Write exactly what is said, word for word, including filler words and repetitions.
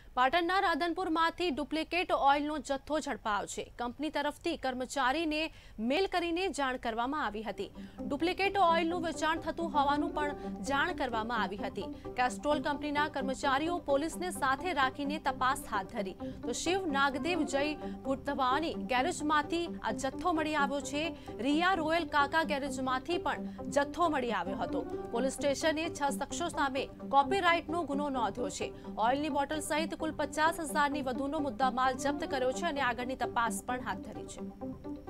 પાટણના રાધનપુરમાંથી ડુપ્લિકેટ ઓઇલનો જથ્થો ઝડપાયો છે। કંપની તરફથી કર્મચારીને મેલ કરીને જાણ કરવામાં આવી હતી। ડુપ્લિકેટ ઓઇલનું વેચાણ થતું હોવાનું પણ જાણ કરવામાં આવી હતી। કેસ્ટ્રોલ કંપનીના કર્મચારીઓ પોલીસને સાથે રાખીને તપાસ હાથ ધરી તો શિવ નાગદેવ જય ભુટ્ટવાની ગેરેજમાંથી આ જથ્થો મળી આવ્યો છે। રિયા રોયલ કાકા ગેરેજમાંથી પણ જથ્થો મળી આવ્યો હતો। પોલીસ સ્ટેશને છ શખ્સો સામે કોપીરાઇટનો ગુનો નોંધ્યો છે। ઓઇલની બોટલ સહિત કુલ પચાસ હજારની વધુનો મુદ્દામાલ જપ્ત કર્યો છે અને આગળની તપાસ પણ હાથ ધરી છે।